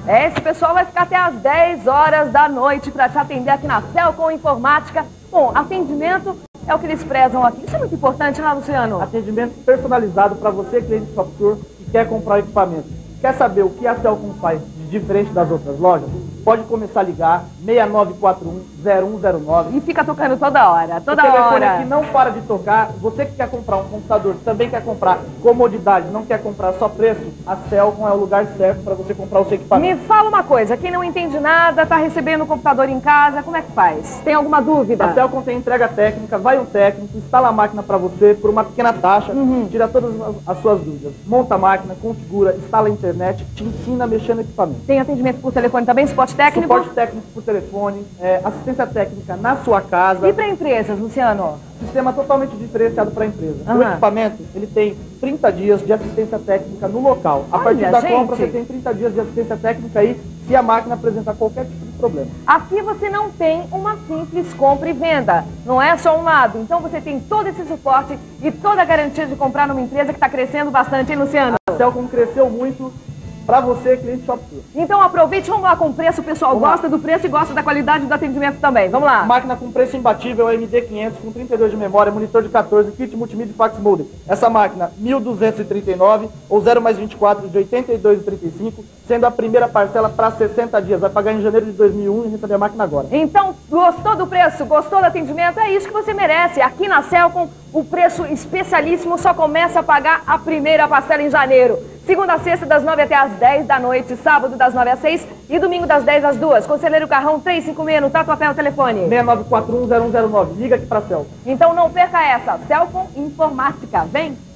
Esse pessoal vai ficar até às 10 horas da noite para te atender aqui na Celcom Informática. Bom, atendimento é o que eles prezam aqui. Isso é muito importante, né, Luciano? Atendimento personalizado para você, cliente de software, que quer comprar equipamento. Quer saber o que a Celcom faz de diferente das outras lojas? Pode começar a ligar 6941-0109. E fica tocando toda hora, toda hora. O telefone aqui não para de tocar. Você que quer comprar um computador, também quer comprar comodidade, não quer comprar só preço, a Celcom é o lugar certo para você comprar o seu equipamento. Me fala uma coisa, quem não entende nada, está recebendo o computador em casa, como é que faz? Tem alguma dúvida? A Celcom tem entrega técnica, vai um técnico, instala a máquina para você por uma pequena taxa, tira todas as suas dúvidas. Monta a máquina, configura, instala a internet, te ensina a mexer no equipamento. Tem atendimento por telefone também, suporte técnico? Suporte técnico por telefone, assistência técnica na sua casa. E para empresas, Luciano? Sistema totalmente diferenciado para a empresa. O equipamento, ele tem 30 dias de assistência técnica no local. A partir da compra, você tem 30 dias de assistência técnica aí, se a máquina apresentar qualquer tipo de problema. Aqui você não tem uma simples compra e venda. Não é só um lado. Então você tem todo esse suporte e toda a garantia de comprar numa empresa que está crescendo bastante, hein, Luciano? A Celcom cresceu muito para você, cliente software. Então aproveite, vamos lá com o preço. O pessoal gosta do preço e gosta da qualidade do atendimento também. Vamos lá. Máquina com preço imbatível, MD500, com 32 de memória, monitor de 14, kit multimídia e fax modem. Essa máquina, 1.239 ou 0 mais 24 de 82,35, sendo a primeira parcela para 60 dias. Vai pagar em janeiro de 2001 e receber a máquina agora. Então, gostou do preço? Gostou do atendimento? É isso que você merece. Aqui na Celcom, o preço especialíssimo só começa a pagar a primeira parcela em janeiro. Segunda a sexta, das 9 até às 10 da noite. Sábado, das 9 às 6 e domingo, das 10 às 2. Conselheiro Carrão 356, no Tatuapé, o telefone. 6941-0109. Liga aqui para a Celcom. Então não perca essa. Celcom Informática. Vem!